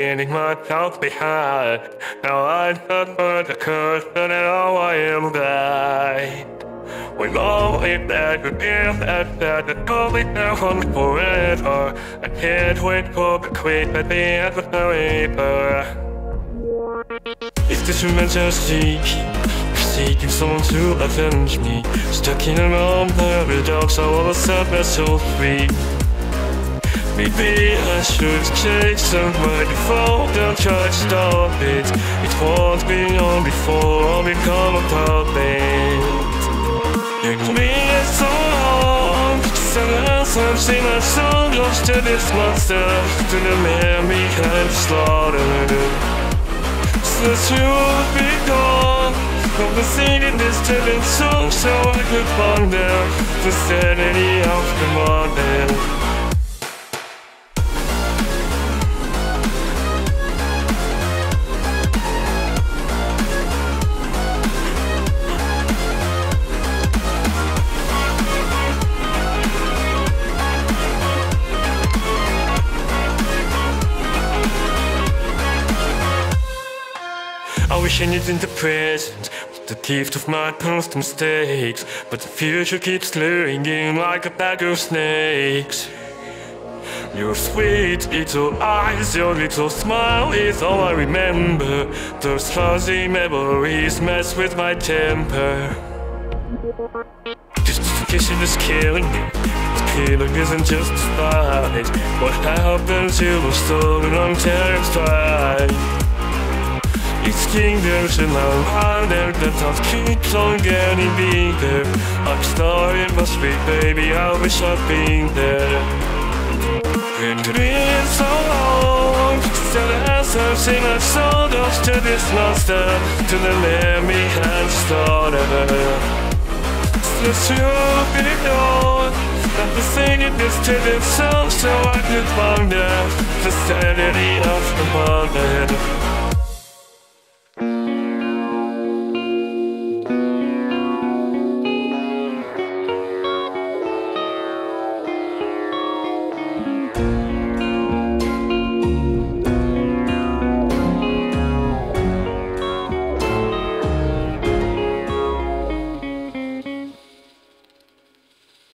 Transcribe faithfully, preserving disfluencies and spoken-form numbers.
leaving myself behind. Now I just heard the curse and now I am blind. We all hate that you give that that the totally down forever. I can't wait for the queen at the end of the river. Is this romance just seeking, seeking someone to avenge me? Stuck in a moment without so all of a sudden so free. Maybe I should change somebody before don't try to stop it. It won't be on before I'll become a puppet. It took me so long to settle something my soul lost to this monster, to the man behind the slaughter. Since you would be gone from the singing this telling song, so I could find out the sanity of the morning. I wish I lived in the present with the gift of my past mistakes, but the future keeps luring in like a bag of snakes. Your sweet little eyes, your little smile is all I remember. Those fuzzy memories mess with my temper. Just a kissing is killing me. This killing isn't just a fight. What happens to the stolen on terrified? It's kingdoms in my mind, and the thought keeps on getting bigger. I'm sorry, it must be, baby, I wish I'd been there. Been dreaming so long, still has something I sold off to this monster, to the man behind the slaughter. Since you've been gone, I've been singing this to this song so I could find out the sanity of the morning.